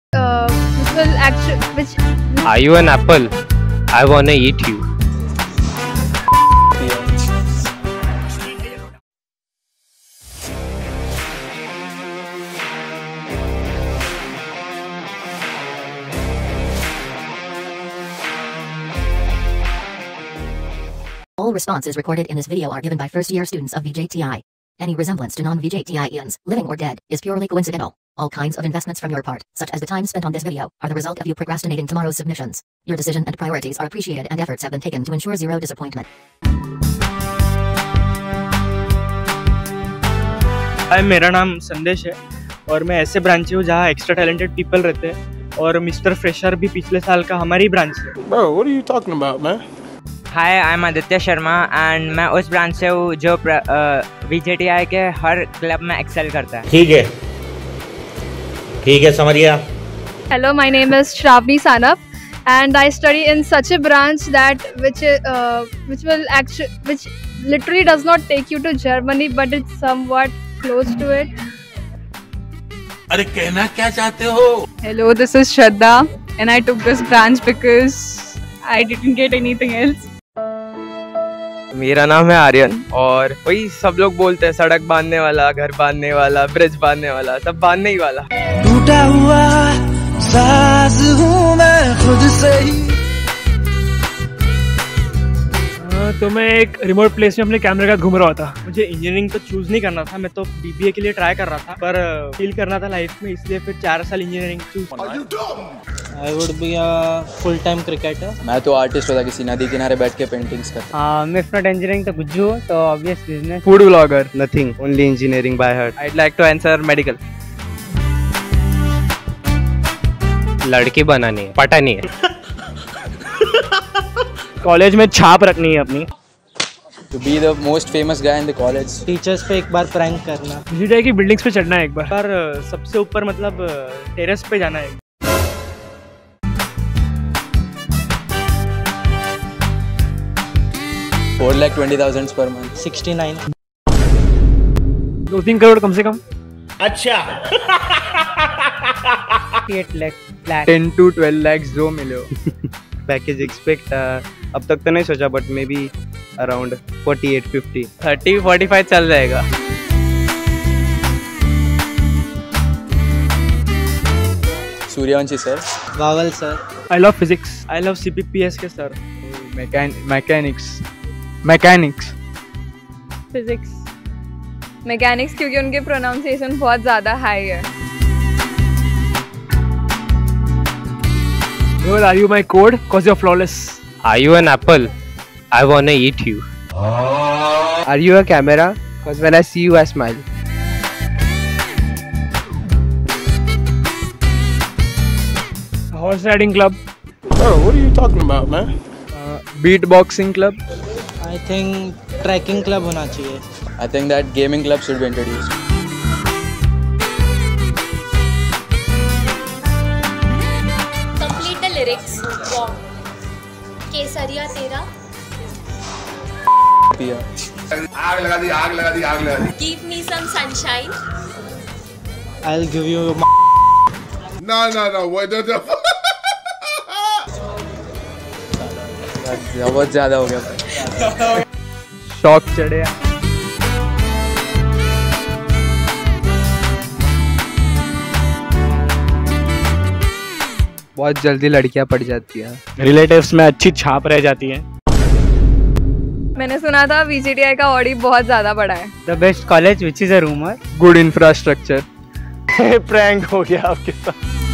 which will actually which Are you an apple? I wanna eat you. All responses recorded in this video are given by first-year students of VJTI. Any resemblance to non-VJTIians, living or dead, is purely coincidental. All kinds of investments from your part, such as the time spent on this video, are the result of you procrastinating tomorrow's submissions. Your decision and priorities are appreciated and efforts have been taken to ensure zero disappointment. हाय, मेरा नाम संदेश है और मैं ऐसे branch हूँ जहाँ extra talented people रहते हैं और मिस्टर फ्रेशर भी पिछले साल का हमारी ब्रांच है। Bro, what are you talking about, man? Hi, I am Aditya Sharma and मैं उस ब्रांच से हूँ जो VJTI के हर क्लब में एक्सेल करता है। ठीक है समझ गया। Hello, my name is Shravani Sanap and I study in such a branch that which literally does not take you to Germany but it's somewhat close to it. अरे कहना क्या चाहते हो? Hello, this is Shraddha and I took this branch because I didn't get anything else. मेरा नाम है आर्यन और वही सब लोग बोलते हैं सड़क बांधने वाला, घर बांधने वाला, ब्रिज बांधने वाला, सब बांधने ही वाला। टूटा हुआ साज हूँ मैं खुद से ही। तो मैं एक रिमोट प्लेस में अपने कैमरे का घूम रहा था। मुझे इंजीनियरिंग तो चूज नहीं करना था, मैं तो BBA के लिए ट्राई कर रहा था, पर फील करना था लाइफ में, इसलिए फिर 4 साल इंजीनियरिंग चूज करना। I would be a full-time cricketer. मैं तो आर्टिस्ट होता, किसी नदी किनारे बैठ के पेंटिंग्स करता। If not engineering तो गुज्जू, तो obvious business. Food vlogger, nothing, only engineering by heart. I'd like to answer medical. लड़की बनानी है, पटानी है। कॉलेज में छाप रखनी है अपनी। To be the most famous guy in the college. Teachers पे एक बार prank करना। VJTI की बिल्डिंग्स पे चढ़ना है एक बार सबसे ऊपर, मतलब टेरेस पे जाना है। $4,20,000 per month. 69. 2-3 करोड़ कम से कम। अच्छा। 8 lakh. 10 to 12 lakhs जो मिले। पैकेज एक्सपेक्ट अब तक तो नहीं सोचा, बट मे बी अराउंड 48-50, 30-45 चल जाएगा। Suryavanshi sir. Waval sir. I love physics. I love CPPS के सर। Mechanics Physics. Mechanics क्योंकि उनके प्रोनाउंसिएशन बहुत ज़्यादा हाई है। Girl, are you my code? Cause you're flawless. Are you an apple? I wanna eat you. Are you a camera? Cause when I see you I smile. Horse riding club. Bro, what are you talking about, man? Beatboxing club. I think trekking club होना चाहिए। I think that gaming club should be introduced. Complete the lyrics. Wrong. केसरिया तेरा। पिया। आग लगा दी, आग लगा दी, आग लगा दी। Give me some sunshine. I'll give you No, wait, no. बहुत ज़्यादा हो गया। शॉक चढ़े। बहुत जल्दी लड़कियां पड़ जाती हैं। रिलेटिव्स में अच्छी छाप रह जाती है। मैंने सुना था VJTI का ऑडी बहुत ज़्यादा बड़ा है। The best college which is a rumor. Good infrastructure. Prank हो गया आपके साथ।